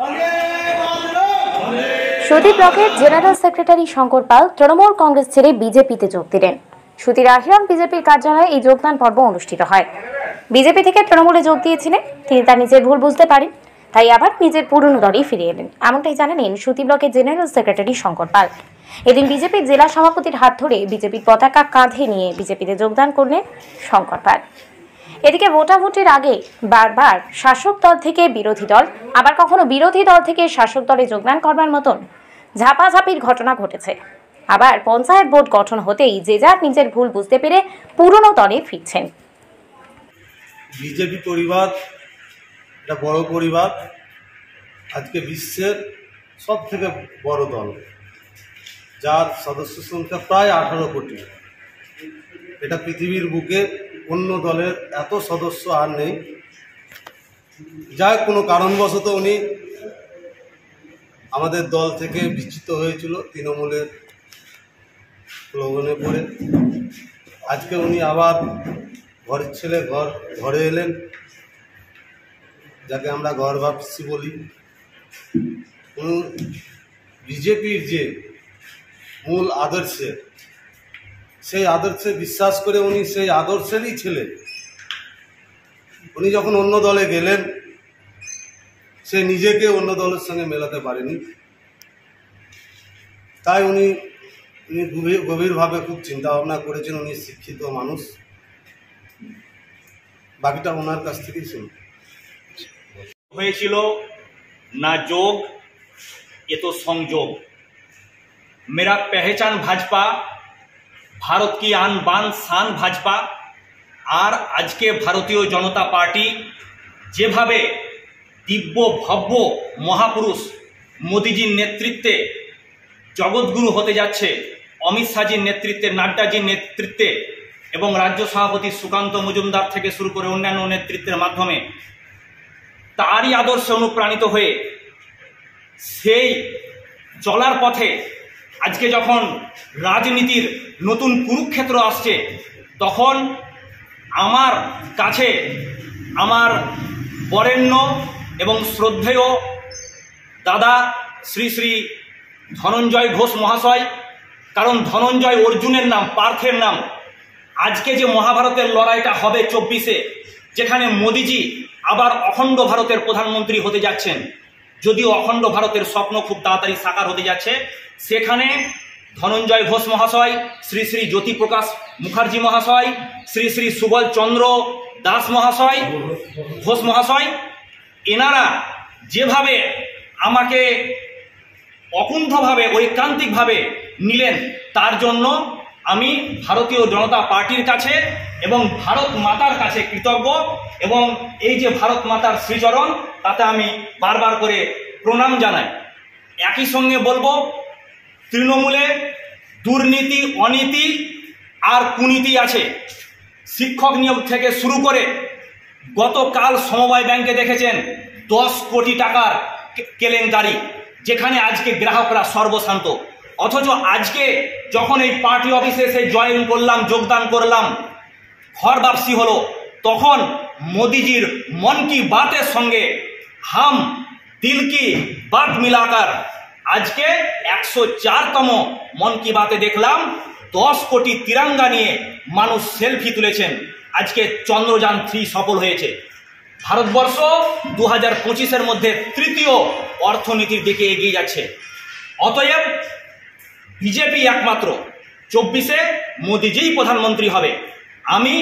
সুতি ব্লকের general secretary Shankar Pal Trinamool Congress ছেড়ে বিজেপিতে যোগ দিলেন। সুতির আহিরাম বিজেপির কার্যালয়ে এই যোগদান পর্ব অনুষ্ঠিত হয়। বিজেপি থেকে তৃণমূলে যোগ দিয়েছিলেন তিনি, তার নিজের ভুল বুঝতে পারেন, তাই আবার নিজের পুরনো দলেই ফিরে এলেন, এমনটাই জানালেন সুতি ব্লকের জেনারেল সেক্রেটারি শঙ্কর পাল। এদিন বিজেপির জেলা সভাপতির হাত ধরে বিজেপির পতাকা কাঁধে নিয়ে বিজেপিতে যোগদান করলেন শঙ্কর পাল। এদিকে ভোটাভুটির আগে বারবার শাসক দল থেকে বিরোধী দল, আবার কখনো বিরোধী দল থেকে শাসক দলে যোগদান করবার মতন ঝাপাঝাপির ঘটনা ঘটেছে। আবার পঞ্চায়েত বোর্ড গঠন হতেই যে যার নিজের ভুল বুঝতে পেরে পুরনো দলে ফিরছেন। বিজেপি পরিবার একটা বড় পরিবার, আজকে বিশ্বের সব থেকে বড় দল, যার সদস্য সংখ্যা প্রায় 18 কোটি। এটা পৃথিবীর বুকে অন্য দলের এত সদস্য আর নেই। যার কোনো কারণবশত উনি আমাদের দল থেকে বিচ্যুত হয়েছিল তৃণমূলের প্রলোভনে পড়ে। আজকে উনি আবার ঘরের ছেলে ঘরে এলেন, যাকে আমরা ঘর ভাবছি বলি। বিজেপির যে মূল আদর্শে, সেই আদর্শে বিশ্বাস করে উনি সেই আদর্শেরই ছেলে। উনি যখন অন্য দলে গেলেন, সে নিজেকে অন্য দলের সঙ্গে মেলাতে পারেনি, তাই উনি গভীরভাবে খুব চিন্তা ভাবনা করেছেন। উনি শিক্ষিত মানুষ, বাকিটা ওনার কাছ থেকেই শুনুন। হয়েছিল না যোগ, এ তো সংযোগ। मेरा पहचान भाजपा, भारत की आन बान शान भाजपा। আর আজকে ভারতীয় জনতা পার্টি যেভাবে দিব্য ভব্য মহাপুরুষ মোদিজির নেতৃত্বে জগৎগুরু হতে যাচ্ছে, অমিত শাহজির নেতৃত্বে, নাড্ডাজির নেতৃত্বে এবং রাজ্য সভাপতি সুকান্ত মজুমদার থেকে শুরু করে অন্যান্য নেতৃত্বের মাধ্যমে তারই আদর্শে অনুপ্রাণিত হয়ে সেই চলার পথে আজকে যখন রাজনীতির নতুন কুরুক্ষেত্র আসছে, তখন আমার কাছে আমার বরেণ্য এবং শ্রদ্ধেয় দাদা শ্রী শ্রী ধনঞ্জয় ঘোষ মহাশয়, কারণ ধনঞ্জয় অর্জুনের নাম, পার্থের নাম। আজকে যে মহাভারতের লড়াইটা হবে 24-এ, যেখানে মোদিজি আবার অখণ্ড ভারতের প্রধানমন্ত্রী হতে যাচ্ছেন, যদিও অখণ্ড ভারতের স্বপ্ন খুব তাড়াতাড়ি সাকার হতে যাচ্ছে, সেখানে ধনঞ্জয় ঘোষ মহাশয়, শ্রী শ্রী জ্যোতিপ্রকাশ মুখার্জি মহাশয়, শ্রী শ্রী সুবল চন্দ্র দাস মহাশয়, ঘোষ মহাশয়, এনারা যেভাবে আমাকে অকুণ্ঠভাবে ঐকান্তিকভাবে নিলেন, তার জন্য আমি ভারতীয় জনতা পার্টির কাছে এবং ভারত মাতার কাছে কৃতজ্ঞ। এবং এই যে ভারত মাতার শ্রীচরণ, তাতে আমি বারবার করে প্রণাম জানাই। একই সঙ্গে বলবো, তৃণমূলে দুর্নীতি, অনীতি আর কুনীতি আছে। শিক্ষক নিয়োগ থেকে শুরু করে গতকাল সমবায় ব্যাংকে দেখেছেন 10 কোটি টাকার কেলেঙ্কারি, যেখানে আজকে গ্রাহকরা সর্বশান্ত। অথচ আজকে যখন এই পার্টি অফিসে এসে জয়েন করলাম, যোগদান করলাম, ঘর বাপসি হলো, তখন মোদিজির মন কি বাতের সঙ্গে হাম দিল কি বাত মিলাকার আজকে 104তম মন কি বাতে দেখলাম 10 কোটি তিরঙ্গা নিয়ে মানুষ সেলফি তুলেছেন। আজকে চন্দ্রযান 3 সফল হয়েছে। ভারতবর্ষ 2025-এর মধ্যে তৃতীয় অর্থনীতির দিকে এগিয়ে যাচ্ছে। অতএব বিজেপি একমাত্র 24-এ মোদিজিই প্রধানমন্ত্রী হবে। আমি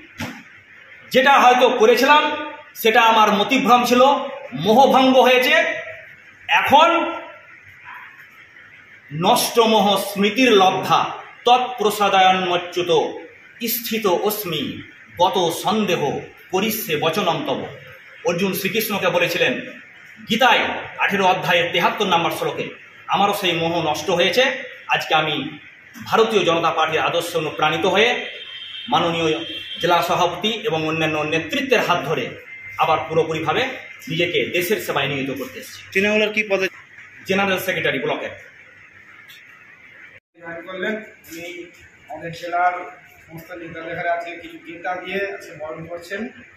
যেটা হয়তো করেছিলাম সেটা আমার মতিভ্রম ছিল, মোহভঙ্গ হয়েছে। এখন নষ্টমোহ স্মৃতির লব্ধা তৎপ্রসাদায়ন্মচ্যুত স্থিত অস্মি গত সন্দেহ করিষ্যে বচনম তব। অর্জুন শ্রীকৃষ্ণকে বলেছিলেন গীতায় 18 অধ্যায়ের 73 নম্বর শ্লোকে। আমারও সেই মোহ নষ্ট হয়েছে। আজকে আমি ভারতীয় জনতা পার্টির আদর্শ অনুপ্রাণিত হয়ে মাননীয় জেলা সভাপতি এবং অন্যান্য নেতৃত্বের হাত ধরে আবার পুরোপুরিভাবে নিজেকে দেশের সেবায় নিয়োজিত করতে এসেছি। তৃণমূলের কি পদে? জেনারেল সেক্রেটারি ব্লকের। করলেন উনি আমাদের জেলার সমস্ত নেতাদের কাছে কিছু গীতা দিয়ে বরণ করছেন।